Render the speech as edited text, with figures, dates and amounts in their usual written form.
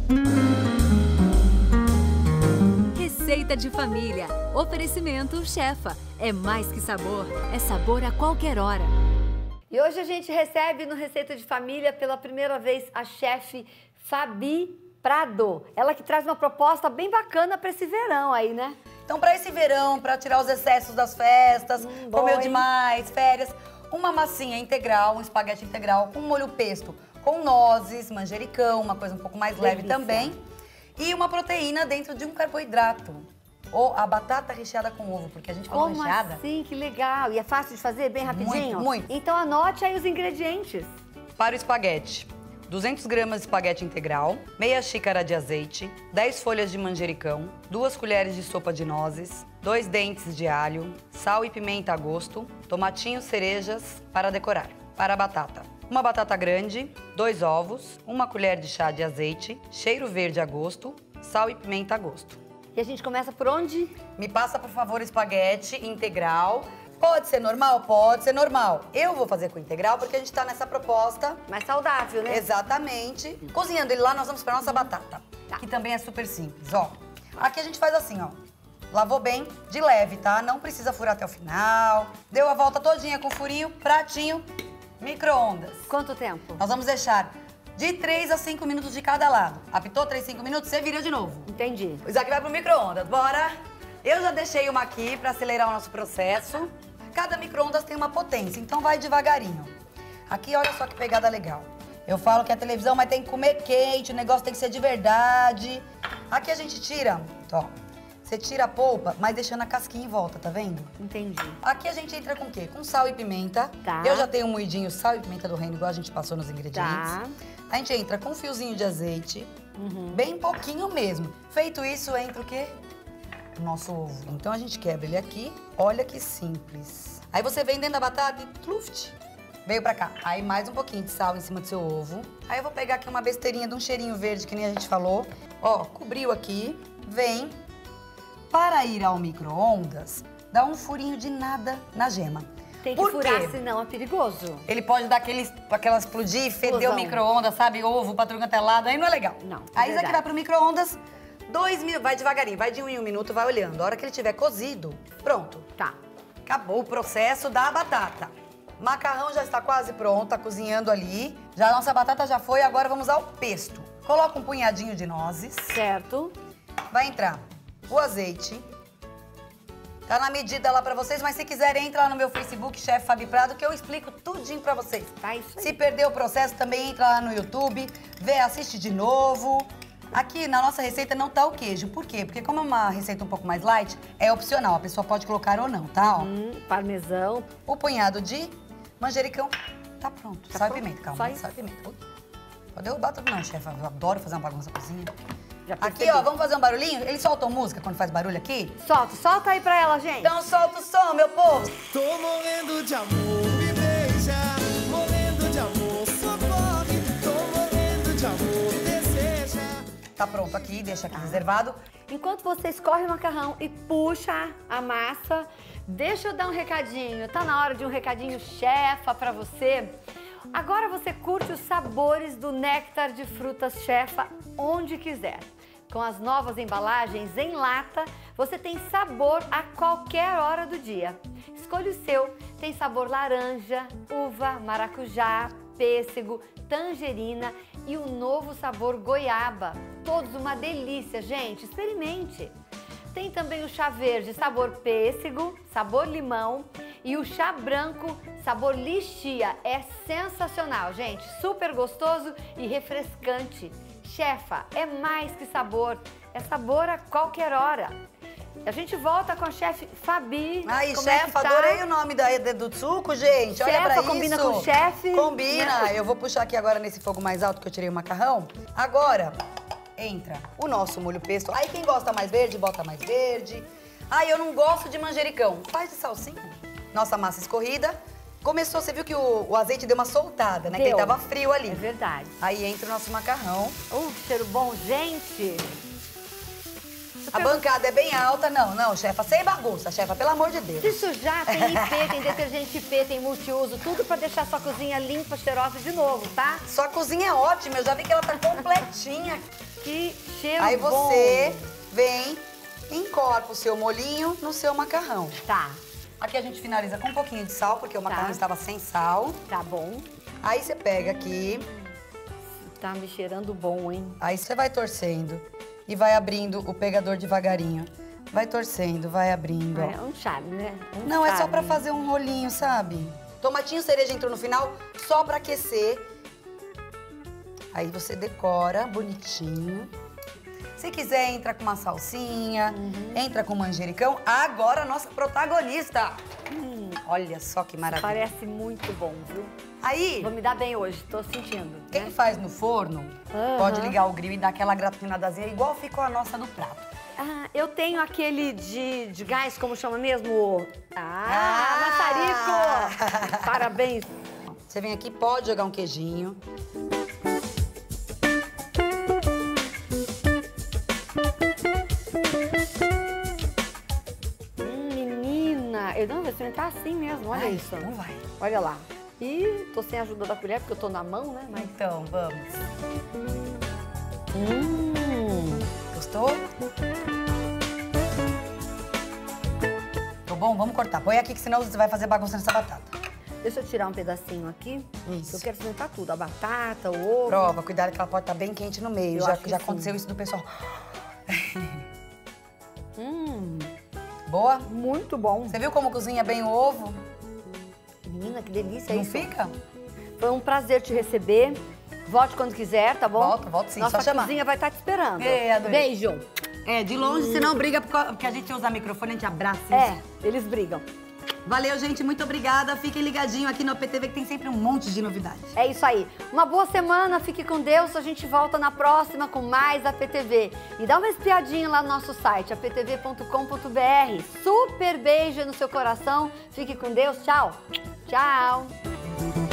Receita de família. Oferecimento Chefa. É mais que sabor, é sabor a qualquer hora. E hoje a gente recebe no Receita de Família pela primeira vez a chefe Fabi Prado. Ela que traz uma proposta bem bacana para esse verão aí, né? Então, para esse verão, para tirar os excessos das festas, comeu demais, férias, uma massinha integral, um espaguete integral com molho pesto, com nozes, manjericão, uma coisa um pouco mais leve também. E uma proteína dentro de um carboidrato. Ou a batata recheada com ovo, porque a gente falou recheada. Como assim? Que legal. E é fácil de fazer, bem rapidinho? Muito. Então anote aí os ingredientes. Para o espaguete, 200 gramas de espaguete integral, meia xícara de azeite, 10 folhas de manjericão, 2 colheres de sopa de nozes, 2 dentes de alho, sal e pimenta a gosto, tomatinhos cerejas para decorar. Para a batata, uma batata grande, 2 ovos, 1 colher de chá de azeite, cheiro verde a gosto, sal e pimenta a gosto. E a gente começa por onde? Me passa, por favor, o espaguete integral. Pode ser normal? Pode ser normal. Eu vou fazer com integral porque a gente tá nessa proposta. Mais saudável, né? Exatamente. Cozinhando ele lá, nós vamos pra nossa batata, que também é super simples, ó. Aqui a gente faz assim, ó. Lavou bem, de leve, tá? Não precisa furar até o final. Deu a volta todinha com furinho, pratinho, micro-ondas. Quanto tempo? Nós vamos deixar de 3 a 5 minutos de cada lado. Apitou 3, 5 minutos, você vira de novo. Entendi. Isso aqui vai pro micro-ondas, bora? Eu já deixei uma aqui pra acelerar o nosso processo. Cada micro-ondas tem uma potência, então vai devagarinho. Aqui, olha só que pegada legal. Eu falo que é televisão, mas tem que comer quente, o negócio tem que ser de verdade. Aqui a gente tira, ó, você tira a polpa, mas deixando a casquinha em volta, tá vendo? Entendi. Aqui a gente entra com o quê? Com sal e pimenta. Tá. Eu já tenho moidinho sal e pimenta do reino, igual a gente passou nos ingredientes. Tá. A gente entra com um fiozinho de azeite, bem pouquinho mesmo. Feito isso, entra o quê? O nosso ovo. Então a gente quebra ele aqui, olha que simples. Aí você vem dentro da batata e tluft, veio pra cá. Aí mais um pouquinho de sal em cima do seu ovo. Aí eu vou pegar aqui uma besteirinha de um cheirinho verde, que nem a gente falou. Ó, cobriu aqui, vem. Para ir ao micro-ondas, dá um furinho de nada na gema. Tem que Por furar, quê? senão é perigoso. Ele pode dar aquela explodir, feder Explosão. o micro-ondas, sabe? Ovo pra tudo lado, aí não é legal. Não, Aí isso aqui verdade. vai pro micro-ondas, 2 minutos, vai devagarinho, vai de 1 em 1 minuto, vai olhando. A hora que ele tiver cozido, pronto. Tá. Acabou o processo da batata. Macarrão já está quase pronto, tá cozinhando ali. Já a nossa batata já foi, agora vamos ao pesto. Coloca um punhadinho de nozes. Certo. Vai entrar o azeite. Tá na medida lá pra vocês, mas se quiserem, entra lá no meu Facebook, Chefe Fabi Prado, que eu explico tudinho pra vocês. Tá isso aí. Se perder o processo, também entra lá no YouTube, vê, assiste de novo. Aqui na nossa receita não tá o queijo. Por quê? Porque como é uma receita um pouco mais light, é opcional. A pessoa pode colocar ou não, tá? Ó. Parmesão. O punhado de manjericão tá pronto. Tá Sal pronto. e pimenta, calma. Só isso. Sal e pimenta. Ui. Pode derrubar tudo não, chefe. Eu adoro fazer uma bagunça na cozinha. Já Aqui, percebi. ó, vamos fazer um barulhinho? Eles soltam música quando faz barulho aqui? Solta aí pra ela, gente. Então solta o som, meu povo. Tô morrendo de amor, me beija, morrendo de amor, socorre. Tô morrendo de amor, deseja. Tá pronto aqui, deixa aqui reservado. Enquanto você escorre o macarrão e puxa a massa, deixa eu dar um recadinho. Tá na hora de um recadinho chefa pra você. Agora você curte os sabores do néctar de frutas chefa onde quiser. Com as novas embalagens em lata, você tem sabor a qualquer hora do dia. Escolha o seu. Tem sabor laranja, uva, maracujá, pêssego, tangerina e o novo sabor goiaba. Todos uma delícia, gente. Experimente. Tem também o chá verde, sabor pêssego, sabor limão e o chá branco, sabor lichia. É sensacional, gente. Super gostoso e refrescante. Chefa, é mais que sabor. É sabor a qualquer hora. A gente volta com a chefe Fabi. Aí, Como é que chefa, tá? adorei o nome do suco, gente. Olha Chefa, pra isso. combina com chefe. Combina. Eu vou puxar aqui agora nesse fogo mais alto que eu tirei o macarrão. Agora, entra o nosso molho pesto. Aí quem gosta mais verde, bota mais verde. Aí eu não gosto de manjericão. Faz de salsinha. Nossa massa escorrida. Começou, você viu que o azeite deu uma soltada, né? Que ele tava frio ali. É verdade. Aí entra o nosso macarrão. Que cheiro bom, gente. A bancada é bem alta. Não, chefa, sem bagunça, chefa, pelo amor de Deus. Se sujar, tem IP, tem detergente IP, tem multiuso, tudo pra deixar sua cozinha limpa, cheirosa de novo, tá? Sua cozinha é ótima, eu já vi que ela tá completinha. Que cheiro Aí bom. você vem, encorpa o seu molhinho no seu macarrão. Tá, Aqui a gente finaliza com um pouquinho de sal, porque o macarrão estava sem sal. tá bom. Aí você pega aqui, Tá me cheirando bom, hein? aí você vai torcendo e vai abrindo o pegador devagarinho. Vai torcendo, vai abrindo, ó. É um charme, né? Não, é só pra fazer um rolinho, sabe? Tomatinho cereja entrou no final só pra aquecer. Aí você decora bonitinho. Se quiser, entra com uma salsinha, entra com manjericão. Agora, a nossa protagonista. Olha só que maravilha. Parece muito bom, viu? Aí, Vou me dar bem hoje, tô sentindo. quem né? faz no forno, Aham. pode ligar o grill e dar aquela gratinadazinha, igual ficou a nossa no prato. Ah, eu tenho aquele de gás, como chama mesmo? Maçarico! Parabéns. Você vem aqui, pode jogar um queijinho. Menina, eu não vou experimentar assim mesmo, olha Ai, isso. então vai. Olha lá. Ih, tô sem a ajuda da colher porque eu tô na mão, né? Mas... Então, vamos. Gostou? Ficou bom? Vamos cortar. Põe aqui que senão você vai fazer bagunça nessa batata. Deixa eu tirar um pedacinho aqui. Isso. Eu quero experimentar tudo, a batata, o ovo. Prova, cuidado que ela pode estar bem quente no meio. Eu Já, acho que já sim. aconteceu isso do pessoal. Boa? Muito bom. Você viu como cozinha bem o ovo? Menina, que delícia Não isso. fica? Foi um prazer te receber. Volte quando quiser, tá bom? Volto sim, Nossa só chamar. cozinha vai estar te esperando. Adorei. Beijo. É, de longe, você não briga porque a gente usa microfone, a gente abraça. É, eles brigam. Valeu, gente, muito obrigada. Fiquem ligadinhos aqui no APTV que tem sempre um monte de novidades. É isso aí. Uma boa semana, fique com Deus. A gente volta na próxima com mais APTV. E dá uma espiadinha lá no nosso site, aptv.com.br. Super beijo no seu coração. Fique com Deus. Tchau. Tchau.